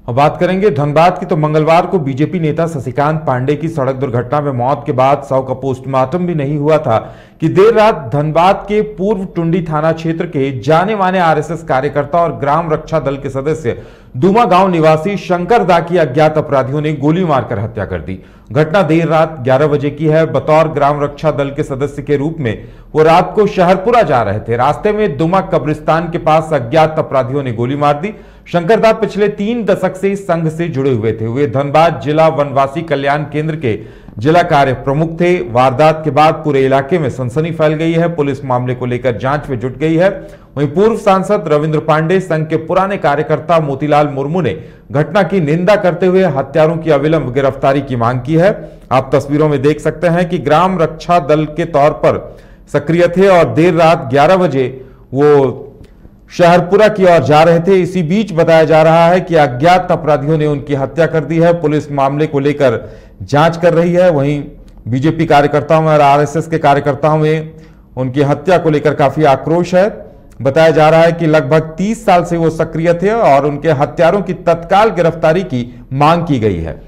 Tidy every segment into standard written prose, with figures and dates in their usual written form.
और बात करेंगे धनबाद की। तो मंगलवार को बीजेपी नेता शशिकांत पांडे की सड़क दुर्घटना में मौत के बाद शव का पोस्टमार्टम भी नहीं हुआ था कि देर रात धनबाद के पूर्व टुंडी थाना क्षेत्र के जाने माने आरएसएस कार्यकर्ता और ग्राम रक्षा दल के सदस्य दुमा गांव निवासी शंकर दा की अज्ञात अपराधियों ने गोली मारकर हत्या कर दी। घटना देर रात 11 बजे की है। बतौर ग्राम रक्षा दल के सदस्य के रूप में वो रात को शहरपुरा जा रहे थे। रास्ते में दुमा कब्रिस्तान के पास अज्ञात अपराधियों ने गोली मार दी। शंकरदा पिछले 3 दशक से इस संघ से जुड़े हुए थे। वे धनबाद जिला वनवासी कल्याण केंद्र के जिला कार्य प्रमुख थे। वारदात के बाद पूरे इलाके में सनसनी फैल गई है। पुलिस मामले को लेकर जांच में जुट गई है। वहीं पूर्व सांसद रविंद्र पांडे, संघ के पुराने कार्यकर्ता मोतीलाल मुर्मू ने घटना की निंदा करते हुए हत्यारों की अविलंब गिरफ्तारी की मांग की है। आप तस्वीरों में देख सकते हैं कि ग्राम रक्षा दल के तौर पर सक्रिय थे और देर रात 11 बजे वो शहरपुरा की ओर जा रहे थे। इसी बीच बताया जा रहा है कि अज्ञात अपराधियों ने उनकी हत्या कर दी है। पुलिस मामले को लेकर जांच कर रही है। वहीं बीजेपी कार्यकर्ताओं में और आरएसएस के कार्यकर्ताओं में उनकी हत्या को लेकर काफी आक्रोश है। बताया जा रहा है कि लगभग 30 साल से वो सक्रिय थे और उनके हत्यारों की तत्काल गिरफ्तारी की मांग की गई है।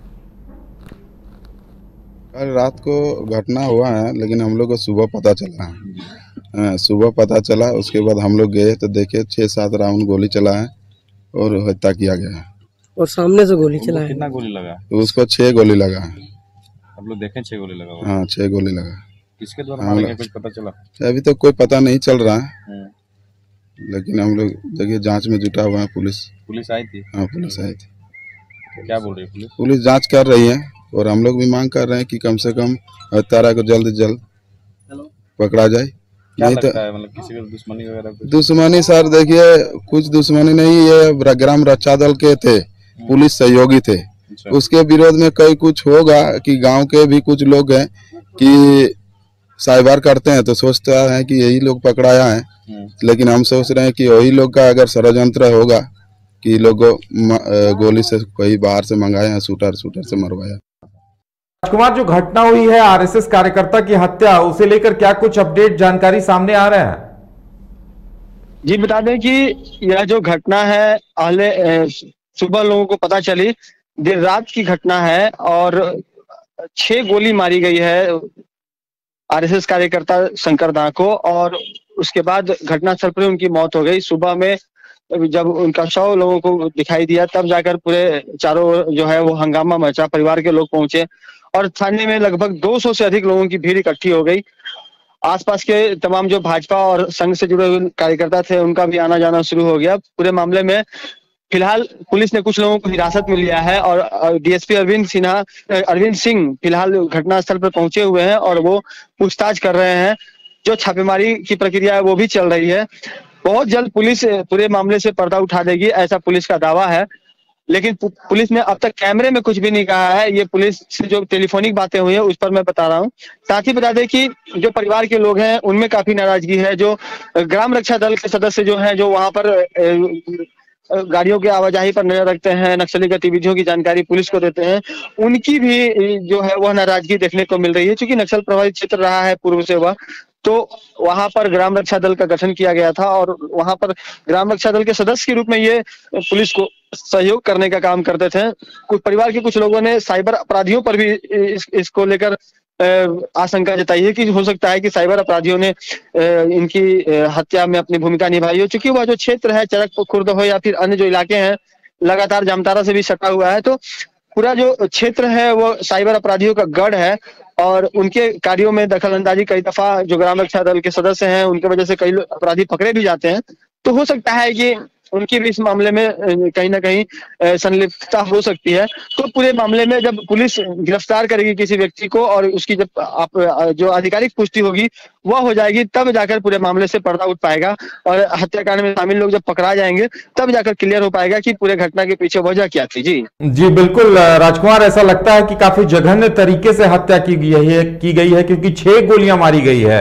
कल रात को घटना हुआ है, लेकिन हम लोग को सुबह पता चला है। सुबह पता चला, उसके बाद हम लोग गए तो देखे 6-7 राउंड गोली चला है और हत्या किया गया है। और सामने से गोली चला है। कितना गोली लगा? उसको 6 गोली लगा है। आप लोग देखें 6 गोली लगा? हाँ, 6 गोली लगा। किसके द्वारा मारा गया कुछ पता चला? अभी तो कोई पता नहीं चल रहा है, लेकिन हम लोग देखिए जांच में जुटा हुआ है। पुलिस आई थी? हाँ, पुलिस आई थी। तो क्या बोल रही है पुलिस? पुलिस जांच कर रही है और हम लोग भी मांग कर रहे हैं कि कम से कम हत्यारा को जल्द से जल्द पकड़ा जाए। क्या नहीं लगता है, मतलब किसी का दुश्मनी वगैरह कुछ? दुश्मनी सर देखिए, कुछ दुश्मनी नहीं, ये ग्राम रक्षा दल के थे, पुलिस सहयोगी थे। उसके विरोध में कई कुछ होगा कि गांव के भी कुछ लोग हैं कि साइबर करते हैं तो सोचता है कि यही लोग पकड़ाया है, लेकिन हम सोच रहे हैं कि वही लोग का अगर षड्यंत्र होगा कि लोग गोली से कोई बाहर से मंगाए हैं, शूटर से मरवाया। राजकुमार, जो घटना हुई है आरएसएस कार्यकर्ता की हत्या, उसे लेकर क्या कुछ अपडेट जानकारी सामने आ रहा है? जी बता दें कि यह जो घटना है पहले सुबह लोगों को पता चली, देर रात की घटना है और 6 गोली मारी गई है आरएसएस कार्यकर्ता शंकरदा को और उसके बाद घटनास्थल पर उनकी मौत हो गई। सुबह में जब उनका शव लोगों को दिखाई दिया तब जाकर पूरे चारों ओर जो है वो हंगामा मचा। परिवार के लोग पहुंचे और थाने में लगभग 200 से अधिक लोगों की भीड़ इकट्ठी हो गई। आसपास के तमाम जो भाजपा और संघ से जुड़े हुए कार्यकर्ता थे उनका भी आना जाना शुरू हो गया। पूरे मामले में फिलहाल पुलिस ने कुछ लोगों को हिरासत में लिया है और डीएसपी अरविंद सिंह फिलहाल घटनास्थल पर पहुंचे हुए हैं और वो पूछताछ कर रहे हैं। जो छापेमारी की प्रक्रिया है वो भी चल रही है। बहुत जल्द पुलिस पूरे मामले से पर्दा उठा देगी, ऐसा पुलिस का दावा है। लेकिन पुलिस ने अब तक कैमरे में कुछ भी नहीं कहा है। ये पुलिस से जो टेलीफोनिक बातें हुई है उस पर मैं बता रहा हूँ। साथ ही बता दें कि जो परिवार के लोग हैं उनमें काफी नाराजगी है। जो ग्राम रक्षा दल के सदस्य जो हैं, जो वहां पर गाड़ियों की आवाजाही पर नजर रखते हैं, नक्सली गतिविधियों की जानकारी पुलिस को देते हैं, उनकी भी जो है वह नाराजगी देखने को मिल रही है। क्योंकि नक्सल प्रभावित क्षेत्र रहा है पूर्व से वह, तो वहां पर ग्राम रक्षा दल का गठन किया गया था और वहां पर ग्राम रक्षा दल के सदस्य के रूप में ये पुलिस को सहयोग करने का काम करते थे। कुछ परिवार के कुछ लोगों ने साइबर अपराधियों पर भी इसको लेकर आशंका जताई है कि हो सकता है कि साइबर अपराधियों ने इनकी हत्या में अपनी भूमिका निभाई हो। चूंकि वह जो क्षेत्र है चरक खुर्द हो या फिर अन्य जो इलाके हैं लगातार जामताड़ा से भी सटा हुआ है, तो पूरा जो क्षेत्र है वो साइबर अपराधियों का गढ़ है और उनके कार्यों में दखल अंदाजी कई दफा जो ग्राम रक्षा दल के सदस्य हैं उनके वजह से कई अपराधी पकड़े भी जाते हैं। तो हो सकता है कि उनकी भी इस मामले में कहीं ना कहीं संलिप्तता हो सकती है। तो पूरे मामले में जब पुलिस गिरफ्तार करेगी किसी व्यक्ति को और उसकी जब जो आधिकारिक पुष्टि होगी वह हो जाएगी, तब जाकर पूरे मामले से पर्दा उठ पाएगा और हत्याकांड में शामिल लोग जब पकड़ा जाएंगे तब जाकर क्लियर हो पाएगा कि पूरे घटना के पीछे वजह क्या थी। जी बिल्कुल राजकुमार, ऐसा लगता है कि काफी जघन्य तरीके से हत्या की गई है क्योंकि 6 गोलियां मारी गई है।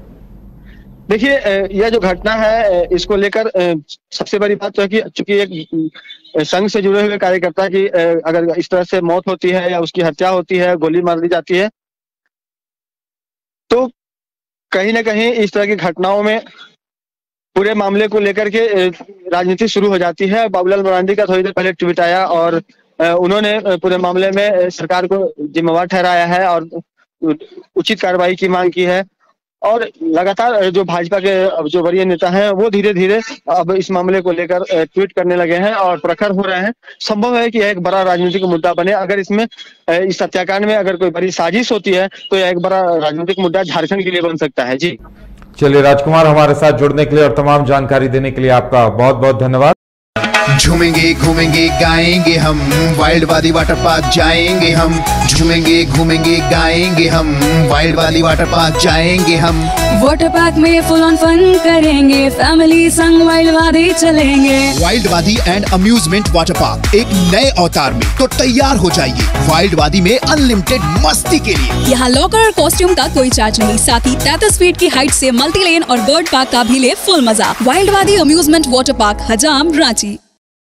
देखिए, यह जो घटना है इसको लेकर सबसे बड़ी बात तो है कि चूंकि एक संघ से जुड़े हुए कार्यकर्ता की अगर इस तरह से मौत होती है या उसकी हत्या होती है, गोली मार दी जाती है, तो कहीं ना कहीं इस तरह की घटनाओं में पूरे मामले को लेकर के राजनीति शुरू हो जाती है। बाबूलाल मरांडी का थोड़ी देर पहले ट्वीट आया और उन्होंने पूरे मामले में सरकार को जिम्मेवार ठहराया है और उचित कार्रवाई की मांग की है। और लगातार जो भाजपा के जो वरीय नेता हैं वो धीरे धीरे अब इस मामले को लेकर ट्वीट करने लगे हैं और प्रखर हो रहे हैं। संभव है कि यह एक बड़ा राजनीतिक मुद्दा बने। अगर इसमें इस हत्याकांड में अगर कोई बड़ी साजिश होती है तो यह एक बड़ा राजनीतिक मुद्दा झारखंड के लिए बन सकता है। जी चलिए राजकुमार, हमारे साथ जुड़ने के लिए और तमाम जानकारी देने के लिए आपका बहुत बहुत धन्यवाद। झूमेंगे घूमेंगे गाएंगे हम, वाइल्ड वादी वाटर पार्क जाएंगे हम। झूमेंगे घूमेंगे गाएंगे हम, वाइल्ड वादी वाटर पार्क जाएंगे हम। वाटर पार्क में फुल ऑन फन करेंगे, फैमिली संग वाइल्ड वादी चलेंगे। वाइल्ड वादी एंड अम्यूजमेंट वाटर पार्क एक नए अवतार में तो तैयार हो जाइए वाइल्ड वादी में अनलिमिटेड मस्ती के लिए। यहाँ लॉकर और कॉस्ट्यूम का कोई चार्ज नहीं, साथ ही 33 फीट की हाइट से मल्टी लेन और बर्ड पार्क का भी ले फुल मजा। वाइल्ड वादी अम्यूजमेंट वाटर पार्क, हजाम, रांची।